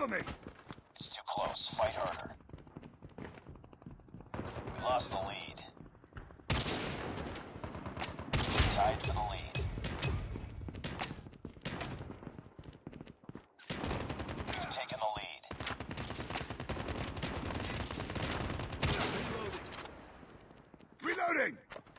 Cover me! It's too close. Fight harder. We lost the lead. Tied for the lead. We've taken the lead. Reloading!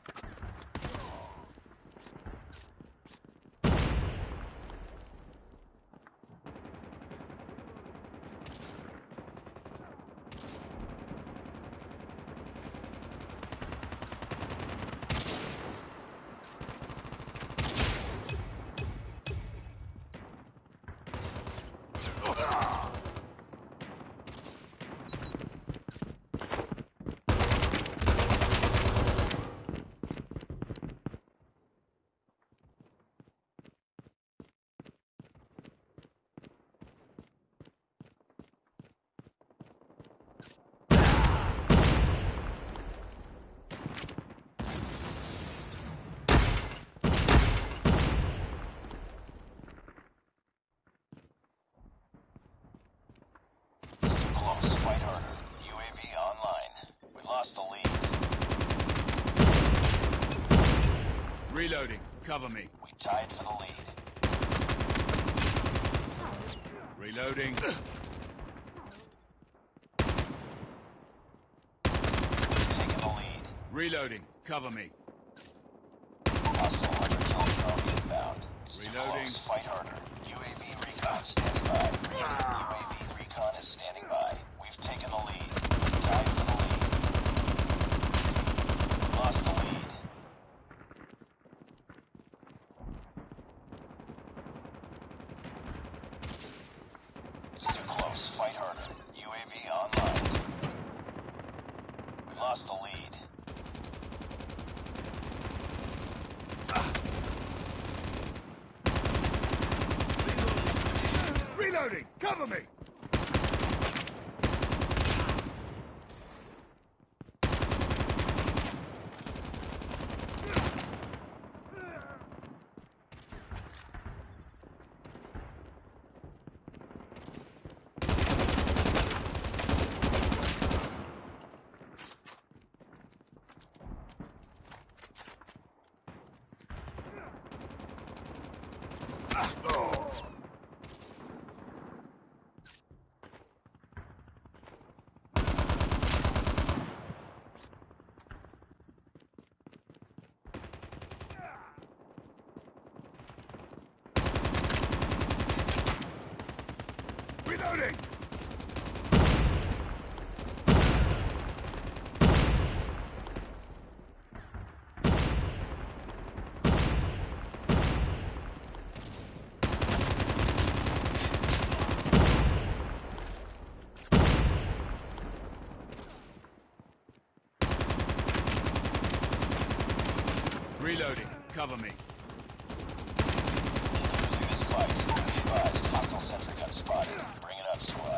Fight harder. UAV online. We lost the lead. Reloading. Cover me. We tied for the lead. Reloading. We've taken the lead. Reloading. Cover me. Hostile 100-kill drone inbound. It's too Reloading. close. Fight harder. UAV recon standing by. UAV recon is standing by. We've taken the lead. Tied for the lead. Lost the lead. It's too close. Fight harder. UAV online. We lost the lead. Reloading. Cover me. Reloading! Reloading. Cover me. Losing this fight. Be advised, hostile sentry gun spotted. Bring it up, squad.